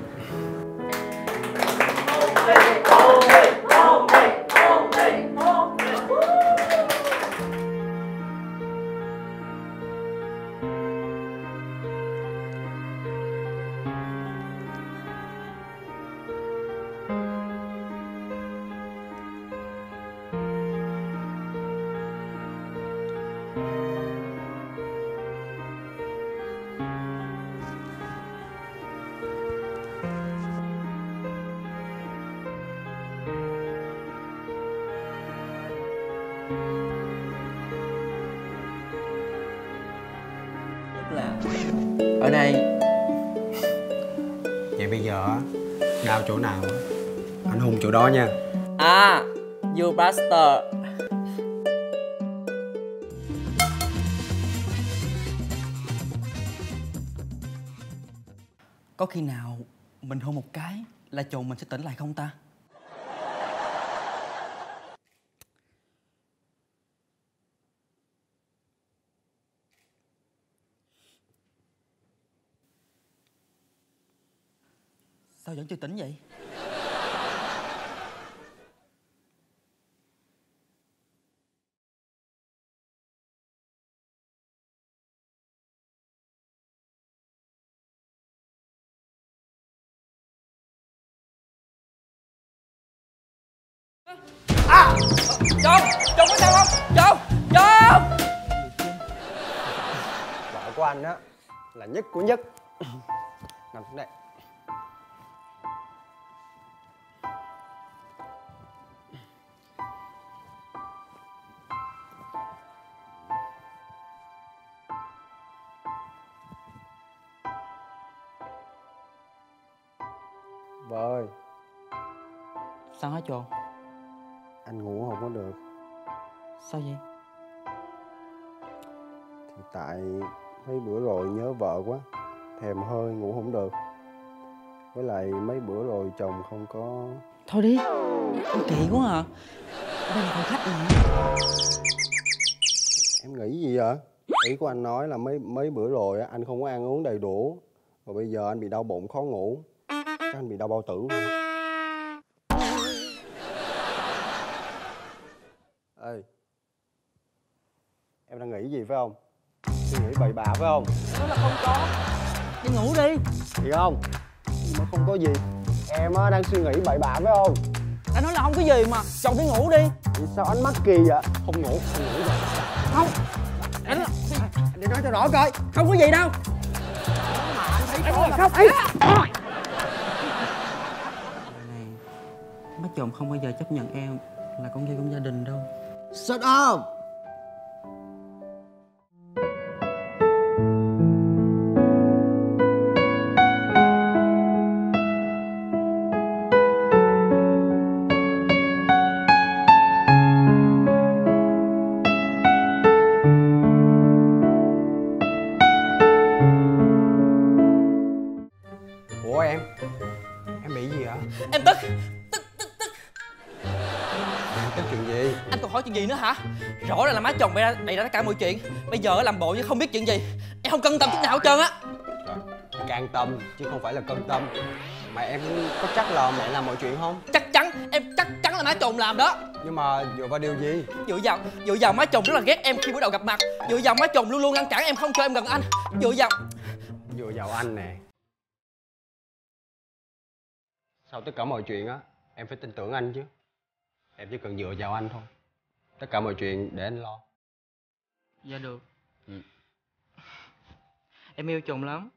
Ở đây. Vậy bây giờ á, đau chỗ nào á, anh hùng chỗ đó nha. À, you bastard. Có khi nào mình hôn một cái là chồng mình sẽ tỉnh lại không ta? Sao vẫn chưa tỉnh vậy? À! Chồng có sao không? Chồng! Vợ của anh á là nhất của nhất. Nằm xuống đây. Vợ ơi. Sao hả chồng? Anh ngủ không có được. Sao vậy? Thì tại mấy bữa rồi nhớ vợ quá, thèm hơi ngủ không được. Với lại mấy bữa rồi chồng không có. Thôi đi, kỳ quá à. Ở đây là phòng khách mà. Em nghĩ gì vậy? Ý của anh nói là mấy bữa rồi anh không có ăn uống đầy đủ. Rồi bây giờ anh bị đau bụng khó ngủ. Chắc anh bị đau bao tử rồi. Ê, em đang nghĩ gì phải không? Suy nghĩ bậy bạ phải không? Đó là không có. Đi ngủ đi. Thì không, nhưng mà không có gì. Em á đang suy nghĩ bậy bạ phải không? Đã nói là không có gì mà. Chồng đi ngủ đi. Vì sao anh mắc kỳ vậy? Không ngủ, anh ngủ rồi. Không. Anh để nói cho rõ coi. Không có gì đâu. Mà anh thấy Anh là không. Ấy. Này, má chồng không bao giờ chấp nhận em là con dâu trong gia đình đâu. Shut up! Ủa em bị gì hả? Em tức. Em tức chuyện gì? Anh còn hỏi chuyện gì nữa hả? Rõ ràng là má chồng bày ra tất cả mọi chuyện. Bây giờ làm bộ như không biết chuyện gì. Em không cân tâm chút nào hết trơn á. Can tâm chứ không phải là cân tâm. Mà em có chắc là mẹ làm mọi chuyện không? Chắc chắn, em chắc chắn là má chồng làm đó. Nhưng mà dựa vào điều gì? Dựa vào má chồng rất là ghét em khi buổi đầu gặp mặt. Dựa vào má chồng luôn luôn ngăn cản em không cho em gần anh. Dựa vào anh nè. Sau tất cả mọi chuyện á, em phải tin tưởng anh chứ. Em chỉ cần dựa vào anh thôi. Tất cả mọi chuyện để anh lo. Dạ được. Em yêu chồng lắm.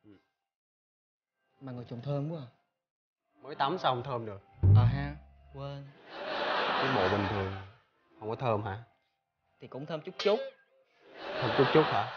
Mà người chồng thơm quá à. Mới tắm sao không thơm được? Ha, quên. Cái bộ bình thường không có thơm hả? Thì cũng thơm chút chút. Thơm chút chút hả?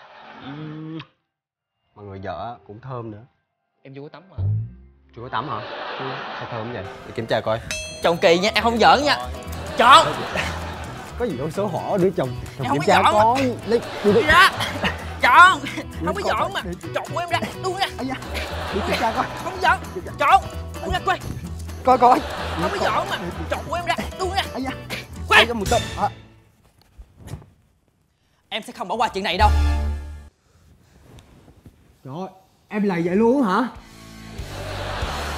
Mà người vợ cũng thơm nữa. Em chưa có tắm mà. Chưa có tắm hả? Sao thơm vậy? Để kiểm tra coi. Chồng kỳ nha, em không giỡn nha. Chọn. Có gì đâu xấu hổ đứa chồng. Em không kiểm có tra giỡn coi. Đi ra. Chọn. Không có giỡn mà. Chọn của em ra. Buông ra. Đi kiểm tra coi. Không giỡn. Chọn. Buông ra coi. Coi. Không có giỡn mà. Chọn của em ra. Buông ra. Khoan. Cho một tâm. Em sẽ không bỏ qua chuyện này đâu. Trời ơi, em là vậy luôn hả?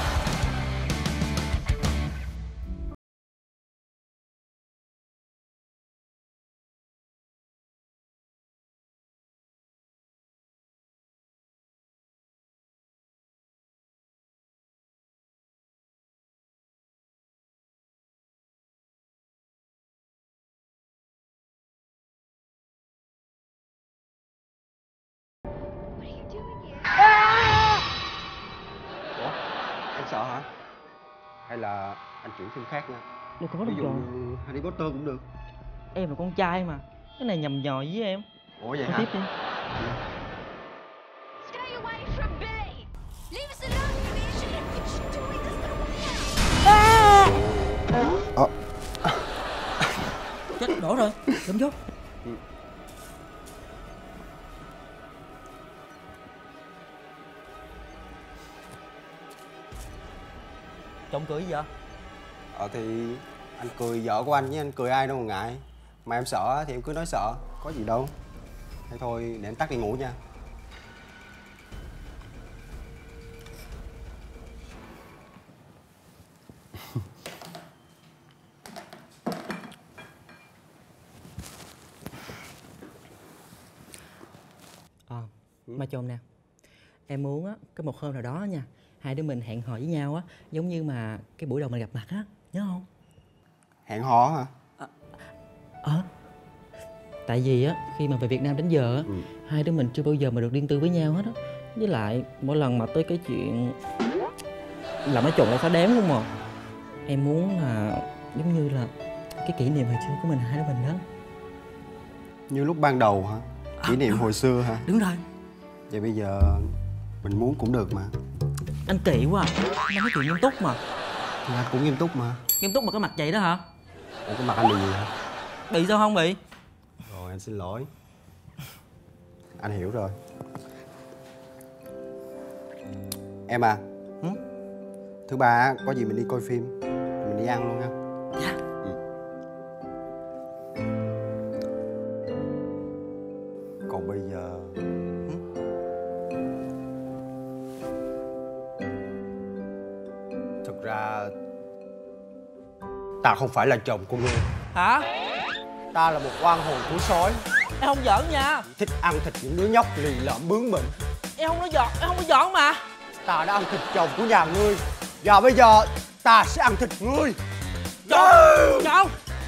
Anh sợ hả? Hay là anh chuyển phim khác nha. Đâu có Ví đâu dụ trời. như Harry Potter cũng được. Em là con trai mà. Cái này nhầm nhò với em. Ủa vậy Nói hả? tiếp đi. Stay away from Billy! Leave us alone, you idiot! What you doing? There's no way out! Chết đổ rồi, lụm vô. Chồng cười gì vậy? Thì anh cười vợ của anh với anh cười ai đâu mà ngại. Mà em sợ thì em cứ nói sợ, có gì đâu. Thế thôi để em tắt đi ngủ nha. Mà chồng nè, em muốn á, cái một hôm nào đó nha, hai đứa mình hẹn hò với nhau á, giống như mà cái buổi đầu mình gặp mặt á, nhớ không? Hẹn hò hả? Tại vì á, khi mà về Việt Nam đến giờ á, hai đứa mình chưa bao giờ mà được riêng tư với nhau hết á. Với lại mỗi lần mà tới cái chuyện làm nói trộn lại phá đám luôn mà. Em muốn là giống như là cái kỷ niệm hồi xưa của mình hai đứa mình đó. Như lúc ban đầu hả? Kỷ niệm hồi xưa hả? Đúng rồi. Vậy bây giờ mình muốn cũng được mà. Anh kỳ quá à. Anh nói chuyện nghiêm túc mà. Thì anh cũng nghiêm túc mà. Nghiêm túc mà cái mặt vậy đó hả? Ủa cái mặt anh bị gì hả? Bị sao không bị? Rồi anh xin lỗi. Anh hiểu rồi. Em à. Thứ ba á, có gì mình đi coi phim. Mình đi ăn luôn ha. Dạ. Còn bây giờ thực ra ta không phải là chồng của ngươi. Hả? Ta là một oan hồn của sói, Em không giỡn nha. thích ăn thịt những đứa nhóc lì lợm bướng bỉnh. Em không có giỡn, em không có giỡn mà. Ta đã ăn thịt chồng của nhà ngươi, và bây giờ ta sẽ ăn thịt ngươi. Chồng! Chồng!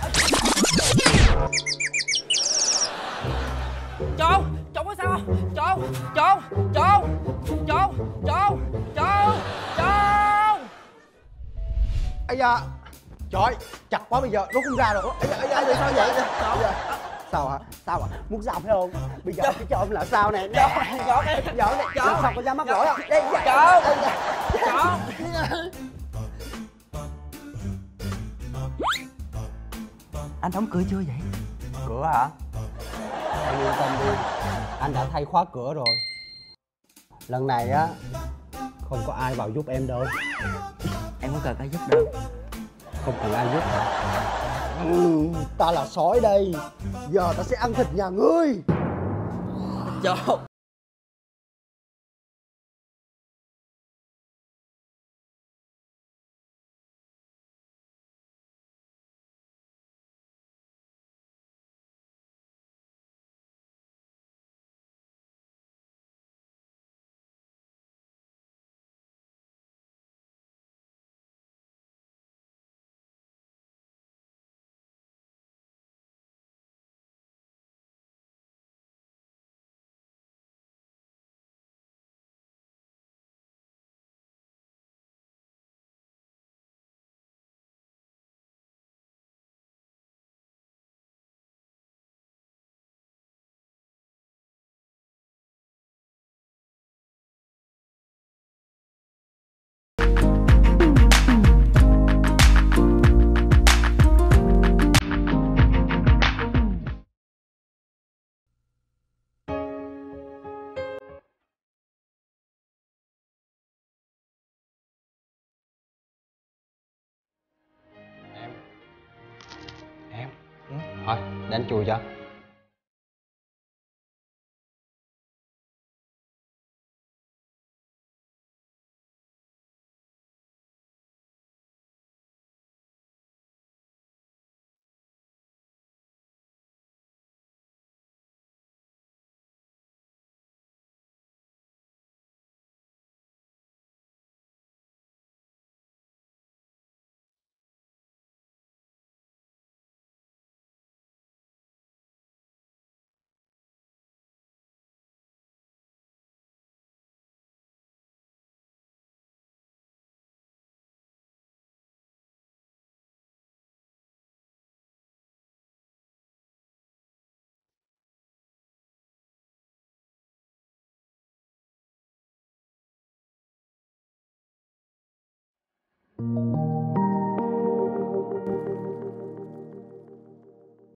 Chồng! Chồng có sao không? Chồng! Chồng! Chồng! Chồng! Chồng! Chồng! Chồng! Ây da, trời, chặt quá bây giờ rút không ra rồi. Ây da, sao vậy? Sao hả? Sao hả? Muốn sao phải không? Bây giờ cái chồng là sao nè? Chồng em! Giỡn nè, Chồng! sao có dám mắc lỗi không? Đây, Chồng! Chồng! Anh đóng cửa chưa vậy? Cửa hả? Em yên tâm đi, anh đã thay khóa cửa rồi. Lần này á, không có ai vào giúp em đâu. Em không cần ai giúp đâu. Không cần ai giúp hả? Ta là sói đây. Giờ ta sẽ ăn thịt nhà ngươi. Chồng! Em. Thôi, để anh chùi cho. Ơi.